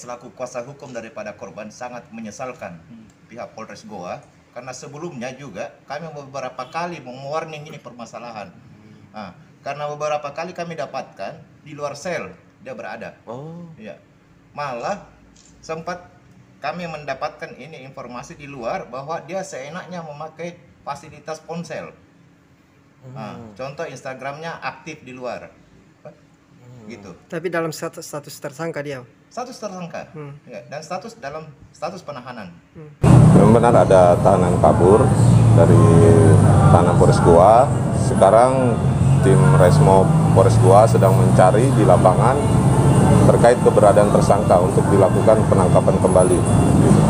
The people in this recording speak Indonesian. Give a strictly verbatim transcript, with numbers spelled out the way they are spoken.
selaku kuasa hukum daripada korban sangat menyesalkan hmm. pihak Polres Goa, karena sebelumnya juga kami beberapa kali mewarning ini permasalahan. Nah, karena beberapa kali kami dapatkan di luar sel dia berada. Oh. Ya. Malah sempat kami mendapatkan ini informasi di luar bahwa dia seenaknya memakai fasilitas ponsel. Hmm. Nah, contoh Instagramnya aktif di luar. Hmm. Gitu. Tapi dalam status, status tersangka dia. Status tersangka. Hmm. Ya, dan status dalam status penahanan. Hmm. Benar ada tahanan kabur dari tahanan Polres Goa. Sekarang tim Resmo Polres Goa sedang mencari di lapangan terkait keberadaan tersangka untuk dilakukan penangkapan kembali.